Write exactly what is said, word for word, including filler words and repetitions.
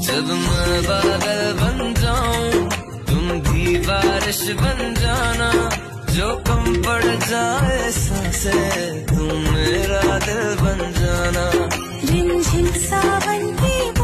जब मैं बादल बन जाऊं तुम भी बारिश बन जाना, जो कम पड़ जाए सांसें तुम मेरा दिल बन जाना। रिमझिम सावन की